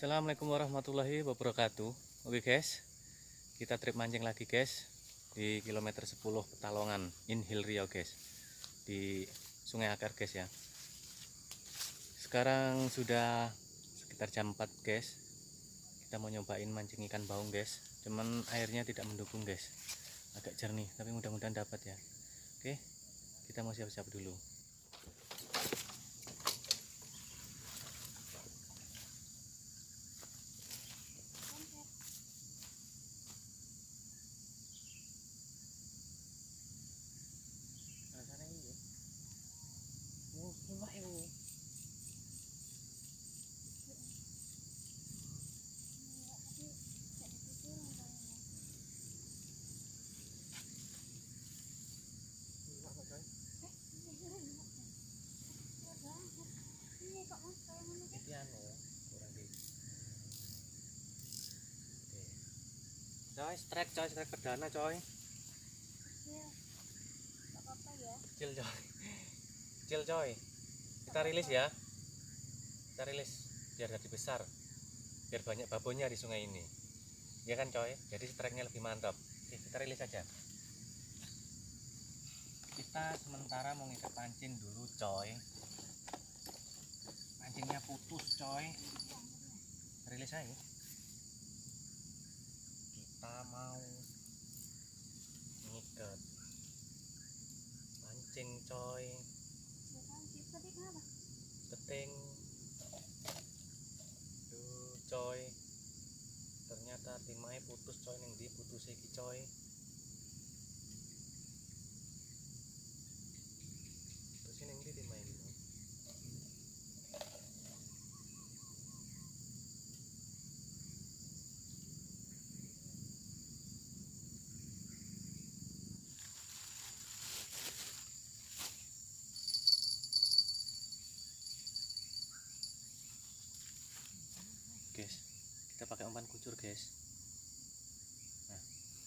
Assalamualaikum warahmatullahi wabarakatuh. Oke guys, kita trip mancing lagi guys di kilometer 10 Petalongan in Hill Riau guys, di Sungai Akar guys ya. Sekarang sudah sekitar jam 4 guys. Kita mau nyobain mancing ikan baung guys. Cuman airnya tidak mendukung guys, agak jernih, tapi mudah-mudahan dapat ya. Oke, kita mau siap-siap dulu. Rasanya ini cuma ini itu anu kurang di. Oke. Coy, strike perdana coy. Kecil coy. Kecil coy. Kita rilis ya. Kita rilis biar jadi besar. Biar banyak babonnya di sungai ini. Ya kan coy? Jadi strike-nya lebih mantap. Oke, kita rilis aja. Kita sementara mau ngikat pancing dulu coy. Pancingnya putus coy. Rilis aja. Kita mau ngikat pancing coy. Peting. Duh coy. Ternyata timahnya putus coy, ning ndi putus iki coy. Terus ning ndi timahnya iki. Guys, kita pakai umpan kucur guys. Nah.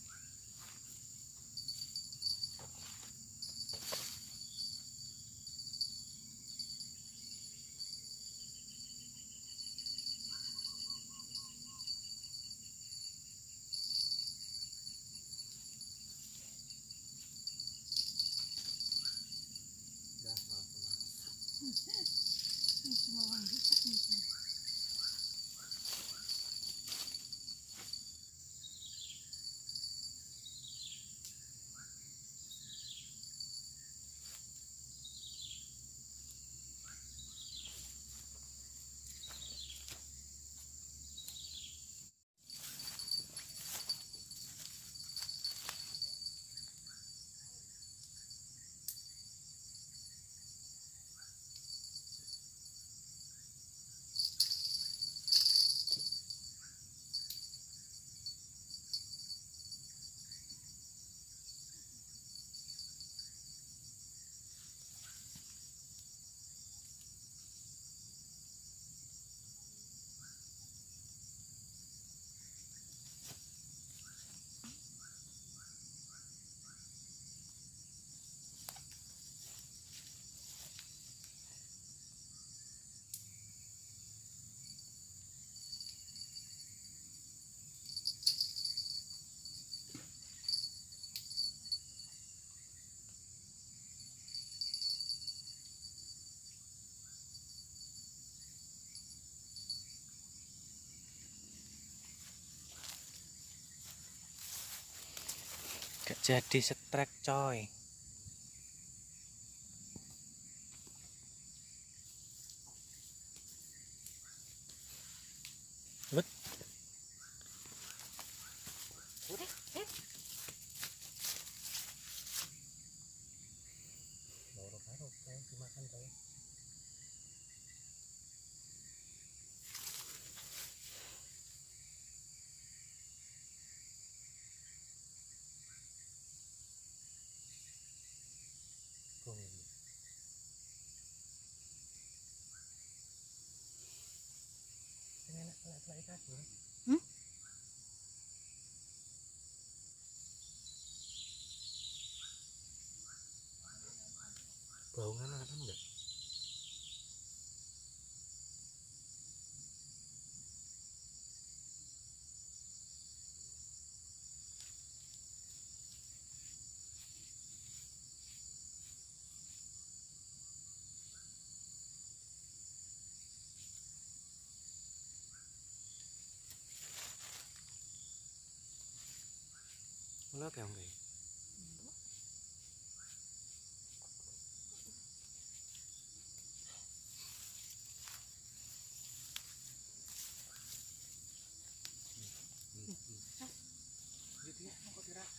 Gak jadi strike coy. Look. Baru pengen dimakan coy. Enak selai kaki. Baungan ada enggak? Lo kayak enggak? Gitu ya, mau kok dirah.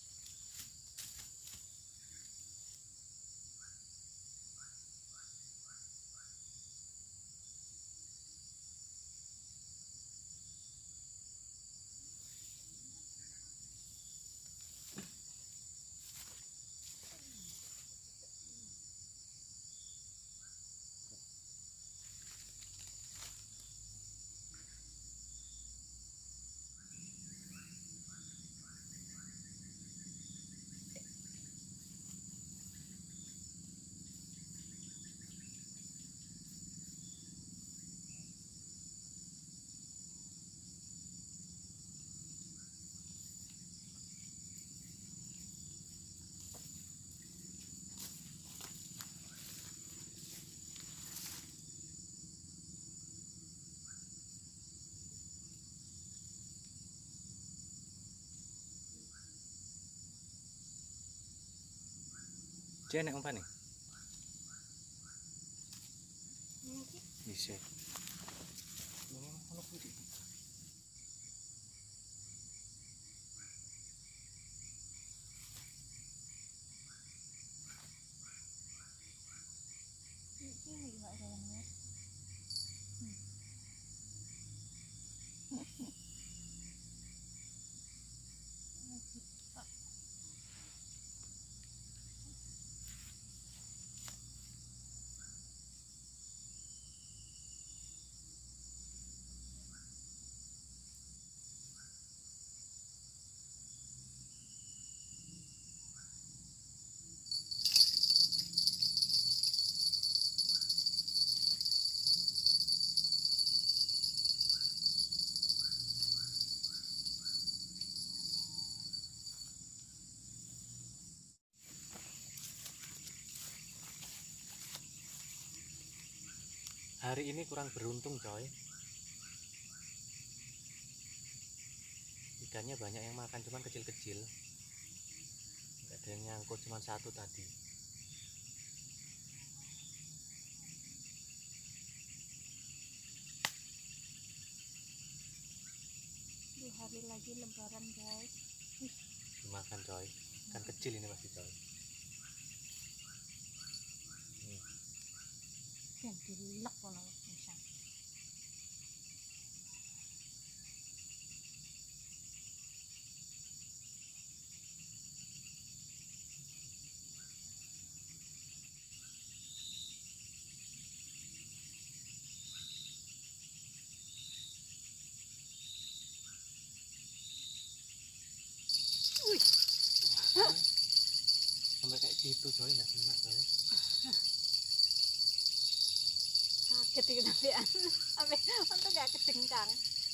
Dia naik umpan nih? Bisa. Hari ini kurang beruntung coy. Ikannya banyak yang makan, cuman kecil-kecil. Nggak ada yang nyangkut, cuman satu tadi. Dua hari lagi lebaran guys. Dimakan coy. Kan kecil ini masih coy. Yang dilek kalau misal. Wih. Sampai kayak gitu coy, nggak kena coy. Kaget itu sampean. Sampai untuk gak kedengsang.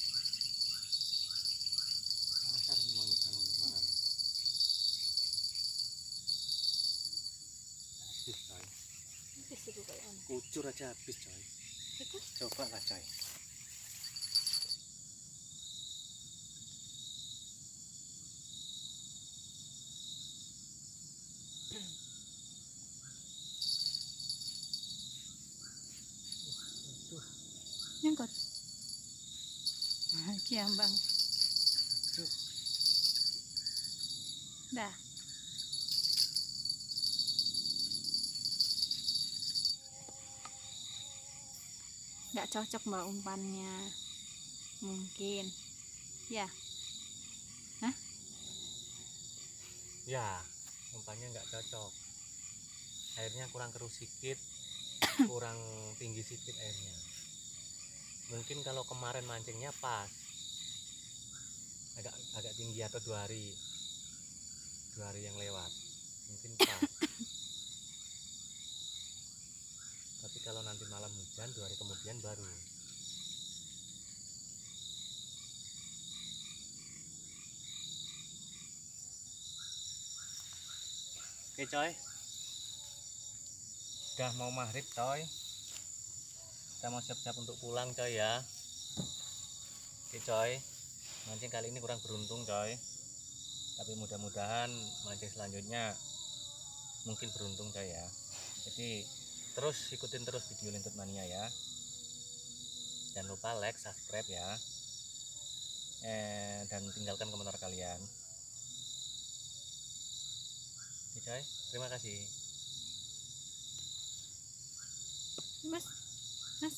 Masar mau makan. Habis coy. Habis itu kayak mana? Kucur aja habis coy. Itu Coba lah coy. nyangkut. Kiambang. Dah. Nggak cocok mbak umpannya. Mungkin. Ya. Hah? Ya, umpannya nggak cocok. Airnya kurang keruh sedikit, kurang tinggi sedikit airnya. Mungkin kalau kemarin mancingnya pas, agak tinggi atau 2 hari yang lewat, mungkin pas. Tapi kalau nanti malam hujan 2 hari kemudian baru. Oke coy, udah mau maghrib coy, kita mau siap-siap untuk pulang coy ya. Oke coy, mancing kali ini kurang beruntung coy. Tapi mudah-mudahan mancing selanjutnya mungkin beruntung coy ya. Jadi terus ikutin terus video Lintut Mania ya. Jangan lupa like, subscribe ya. Dan tinggalkan komentar kalian. Oke coy, terima kasih. Mas, mas.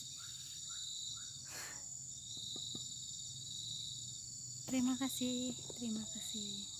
Terima kasih, terima kasih.